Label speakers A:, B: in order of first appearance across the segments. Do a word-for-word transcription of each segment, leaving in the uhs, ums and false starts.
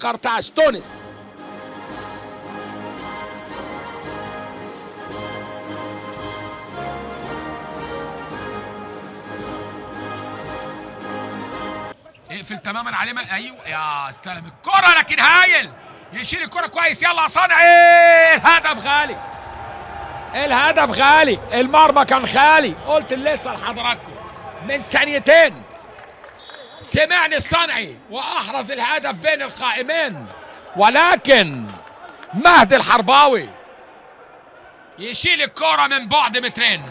A: قرطاج تونس.
B: اقفل تماما عليه. ايوه يا استلم الكرة لكن هايل، يشيل الكرة كويس. يلا يا صنعي، الهدف غالي، الهدف غالي، المرمى كان خالي. قلت لسه لحضراتكم من ثانيتين سمعني الصنعي واحرز الهدف بين القائمين، ولكن مهدي الحرباوي يشيل الكرة من بعد مترين.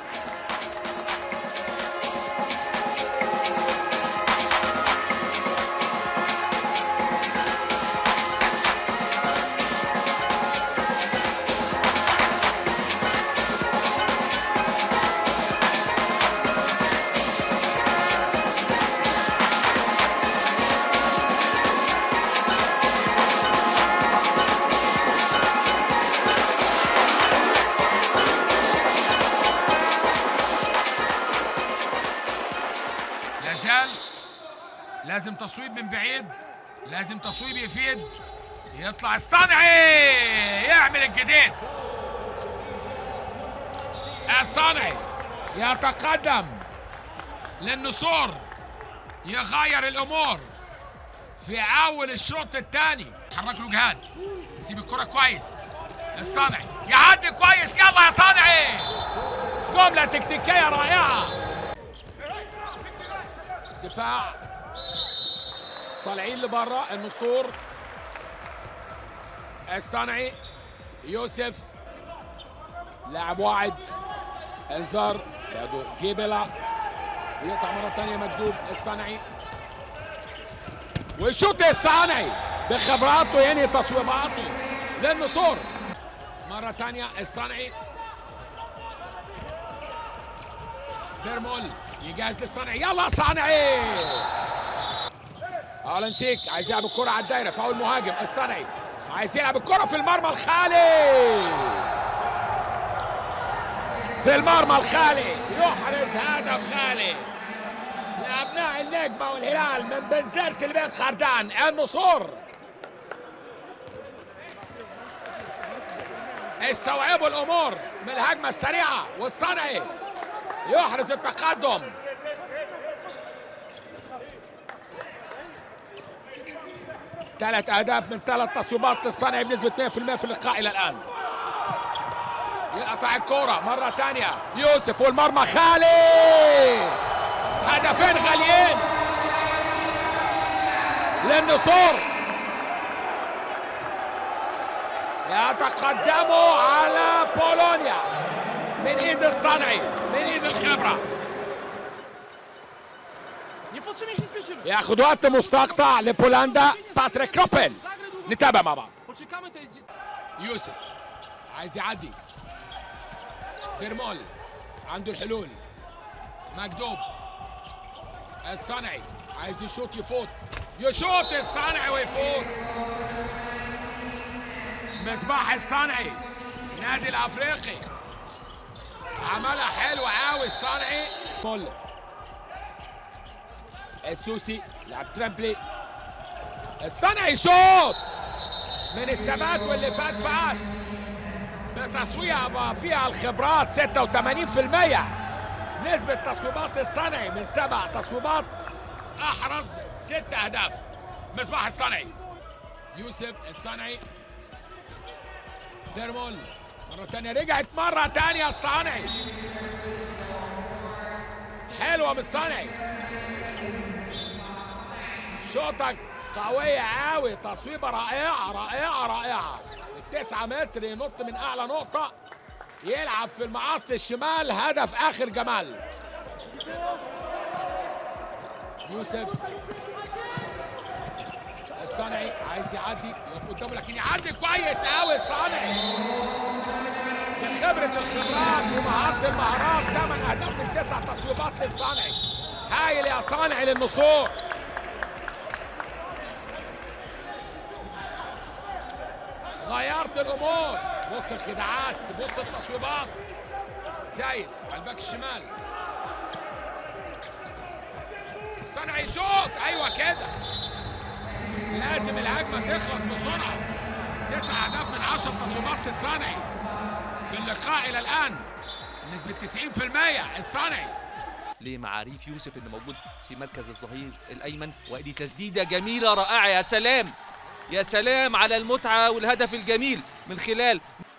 B: لازم تصويب من بعيد، لازم تصويب يفيد. يطلع الصنعي يعمل الجديد. الصنعي يتقدم للنصور، يغير الامور في اول الشوط الثاني. حرك له جهاد، يسيب الكره كويس. الصنعي يعدي كويس. يلا يا صنعي، جمله تكتيكيه رائعه. دفاع طالعين لبرا النصور. الصنعي يوسف لاعب واعد، انذار يدو جيبلا، ويقطع مره ثانيه مكدوب. الصنعي ويشوط الصنعي بخبراته يعني تصويباته للنصور. مره ثانيه الصنعي، ديرمول يجهز للصنعي. يلا صنعي، الانسيك عايز يلعب الكرة على الدايرة، فاول مهاجم. الصنعي عايز يلعب الكرة في المرمى الخالي، في المرمى الخالي يحرز هدف غالي لأبناء النجمة والهلال من بنزرة البيت خردان. النصور استوعبوا الأمور من الهجمة السريعة، والصنعي يحرز التقدم. ثلاث اهداف من ثلاث تصويبات للصنعي بنسبه مئة بالمئة في اللقاء الى الان. يقطع الكرة مرة ثانية يوسف والمرمى خالي. هدفين غاليين للنصور، يتقدموا على بولونيا من ايد الصنعي، من ايد الخبرة. ياخذ وقت مستقطع لبولندا. باتريك روبن، نتابع مع بعض. يوسف عايز يعدي، ديرمول عنده الحلول، مكدوب. الصنعي عايز يشوط يفوت، يشوط الصنعي ويفوت. مصباح الصنعي نادي الافريقي عملها حلوه قوي الصنعي. مول السوسي لعب ترامبلي. الصنعي شوط من الثبات واللي فات فات بتصويبه فيها الخبرات ستة وثمانين بالمئة. نسبة تصويبات الصنعي من سبع تصويبات احرز ست اهداف. مصباح الصنعي، يوسف الصنعي، ديرمول مرة ثانية، رجعت مرة ثانية الصنعي. حلوة من الصنعي، شوطة قوية قوي، تصويبة رائعة رائعة رائعة. التسعة متر ينط من أعلى نقطة، يلعب في المقص الشمال. هدف آخر جمال. يوسف الصنعي عايز يعدي، يقف قدامه لكن يعدي كويس قوي الصنعي بخبرة الخبرات ومهارة المهارات. ثمان أهداف من تسع تصويبات للصنعي. هايل يا صانعي للنصور. غيرت الامور، بص الخداعات، بص التصويبات. زايد على الباك الشمال، الصنعي شوط. ايوه كده، لازم الهجمه تخلص بسرعه. تسع اهداف من عشر تصويبات للصانعي في اللقاء الى الان، نسبه تسعين في المية الصانعي.
A: لمعاريف يوسف اللي موجود في مركز الظهير الايمن، وادي تسديده جميله رائعه. يا سلام يا سلام على المتعه والهدف الجميل من خلال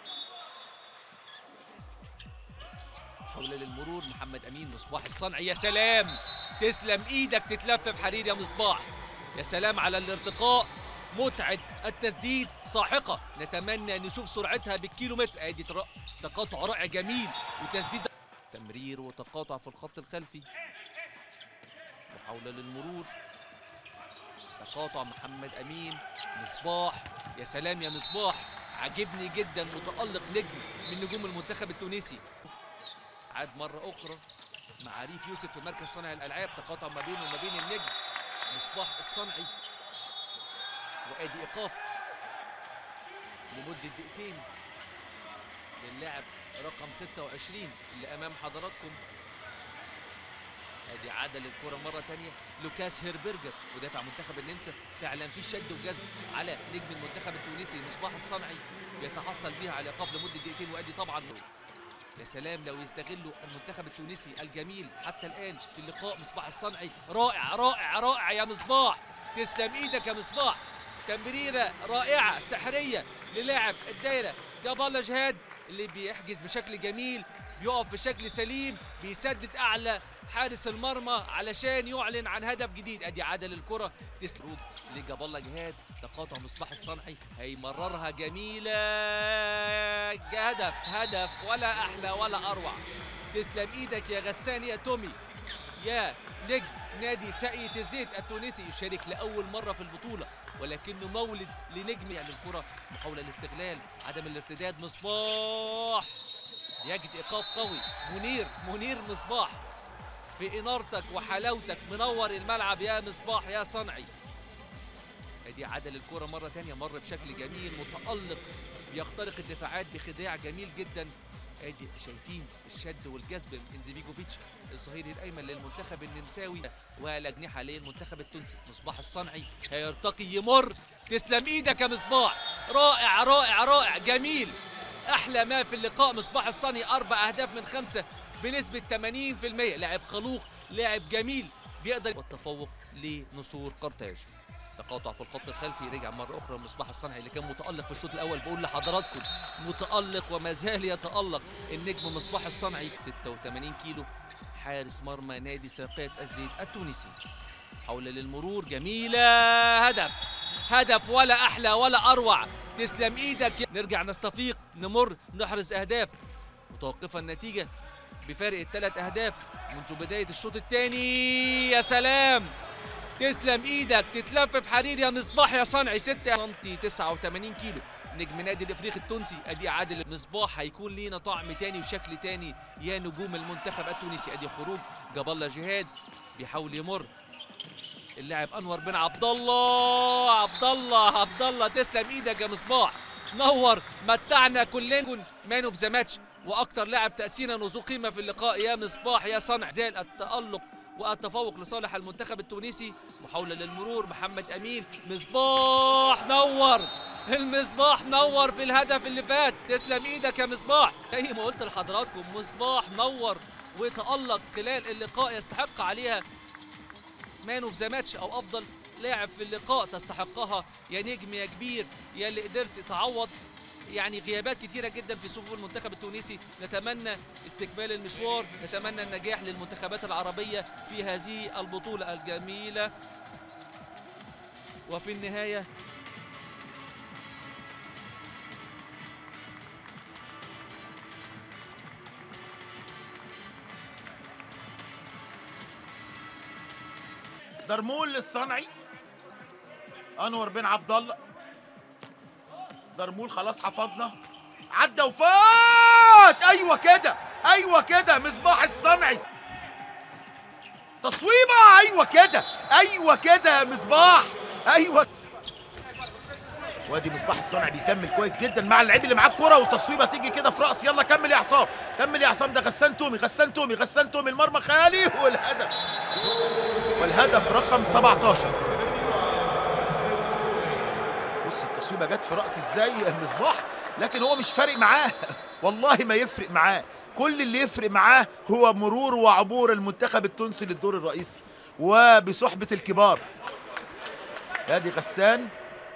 A: محاولة للمرور محمد امين. مصباح الصنعي يا سلام، تسلم ايدك تتلف بحرير يا مصباح. يا سلام على الارتقاء، متعه التسديد ساحقه، نتمنى نشوف سرعتها بالكيلومتر. ادي تقاطع رائع جميل وتسديد، تمرير وتقاطع في الخط الخلفي. محاولة للمرور، تقاطع محمد أمين. مصباح يا سلام يا مصباح، عجبني جدا، متألق نجم من نجوم المنتخب التونسي. عاد مرة أخرى معاريف يوسف في مركز صانع الألعاب، تقاطع ما بينه وما بين النجم مصباح الصنعي. وأدي إيقاف لمدة دقيقتين للاعب رقم ستة وعشرين اللي امام حضراتكم. ادي عاده للكره مره ثانيه لوكاس هيربرجر مدافع منتخب النمسا. فعلا في شد وجذب على نجم المنتخب التونسي مصباح الصنعي، يتحصل بها على ايقاف لمده دقيقتين. وادي طبعا يا سلام لو يستغلوا المنتخب التونسي الجميل حتى الان في اللقاء. مصباح الصنعي رائع رائع رائع يا مصباح، تسلم ايدك يا مصباح. تمريره رائعه سحريه للاعب الدايره جاب الله جهاد اللي بيحجز بشكل جميل، بيقف بشكل سليم، بيسدد اعلى حارس المرمى علشان يعلن عن هدف جديد. ادي عاده للكره تسلم لجاب الله جهاد، تقاطع مصباح الصنعي هيمررها جميله، هدف هدف ولا احلى ولا اروع. تسلم ايدك يا غسان يا تومي يا نجم نادي ساقية الزيت التونسي، يشارك لاول مره في البطوله ولكنه مولد لنجم. يعني الكره محاوله الاستغلال، عدم الارتداد، مصباح يجد ايقاف قوي. منير منير مصباح في انارتك وحلاوتك، منور الملعب يا مصباح يا صنعي. ادي عدل الكره مره ثانيه، مر بشكل جميل متالق، بيخترق الدفاعات بخداع جميل جدا. ادي شايفين الشد والجذب من زبيجوفيتش الظهير الايمن للمنتخب النمساوي، والاجنحه للمنتخب التونسي. مصباح الصنعي هيرتقي يمر، تسلم ايدك يا مصباح، رائع رائع رائع جميل. احلى ما في اللقاء مصباح الصنعي، اربع اهداف من خمسه بنسبه ثمانين في المية. لاعب خلوق، لاعب جميل بيقدر. والتفوق لنسور قرطاج. تقاطع في الخط الخلفي، رجع مره اخرى مصباح الصنعي اللي كان متالق في الشوط الاول. بقول لحضراتكم متالق وما زال يتالق النجم مصباح الصنعي. ستة وثمانين كيلو، حارس مرمى نادي ساقية الزيت التونسي. حول للمرور جميله، هدف هدف ولا احلى ولا اروع. تسلم ايدك. نرجع نستفيق، نمر، نحرز اهداف متوقفه النتيجه بفارق الثلاث اهداف منذ بدايه الشوط الثاني. يا سلام، تسلم ايدك، تتلف بحرير يا مصباح يا صنعي. ستة سنتي، تسعة وثمانين كيلو، نجم نادي الافريقي التونسي. ادي عادل مصباح، هيكون لينا طعم تاني وشكل تاني يا نجوم المنتخب التونسي. ادي خروج جاب الله جهاد، بيحاول يمر اللاعب انور بن عبد الله. عبد الله عبد الله تسلم ايدك يا مصباح، نور، متعنا كلنا. مان اوف ذا ماتش واكثر لاعب تاثيرا وذو قيمه في اللقاء يا مصباح يا صنع. زال التالق والتفوق لصالح المنتخب التونسي. محاوله للمرور محمد امين. مصباح نور، المصباح نور في الهدف اللي فات. تسلم ايدك يا مصباح. زي ما قلت لحضراتكم مصباح نور وتالق خلال اللقاء، يستحق عليها مان اوف ذا ماتش او افضل لاعب في اللقاء. تستحقها يا نجم يا كبير، يا اللي قدرت تعوض يعني غيابات كتيرة جدا في صفوف المنتخب التونسي. نتمنى استكمال المشوار، نتمنى النجاح للمنتخبات العربية في هذه البطولة الجميلة. وفي النهاية
C: درمول للصنعي، انور بن عبد الله. درمول خلاص حفظنا، عدى وفات. ايوه كده ايوه كده مصباح الصنعي، تصويبه. ايوه كده ايوه كده مصباح، ايوه. وادي مصباح الصنعي بيكمل كويس جدا مع اللعيب اللي معاه الكوره، وتصويبه تيجي كده في راس. يلا كمل يا عصام، كمل يا عصام. ده غسان تومي غسان تومي غسان تومي، المرمى خالي، والهدف والهدف رقم سبعة عشر. بص التصويبه جت في راس ازاي يا مصباح، لكن هو مش فارق معاه والله ما يفرق معاه. كل اللي يفرق معاه هو مرور وعبور المنتخب التونسي للدور الرئيسي وبصحبه الكبار. ادي غسان،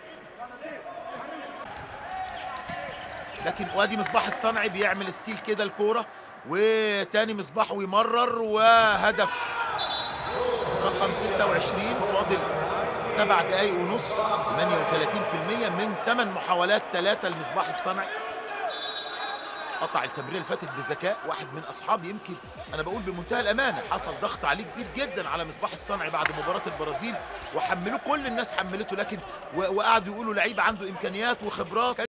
C: لكن وادي مصباح الصنعي بيعمل ستيل كده الكوره، وتاني مصباح ويمرر، وهدف رقم ستة وعشرين. فاضل سبع دقايق ونص، ثمانية وثلاثين بالمئة من ثمان محاولات، ثلاثة لمصباح الصنعي. قطع التمريره اللي فاتت بذكاء، واحد من اصحابي يمكن انا بقول بمنتهى الامانه حصل ضغط عليه كبير جدا على مصباح الصنعي بعد مباراه البرازيل، وحملوه كل الناس حملته، لكن وقعدوا يقولوا لعيب عنده امكانيات وخبرات.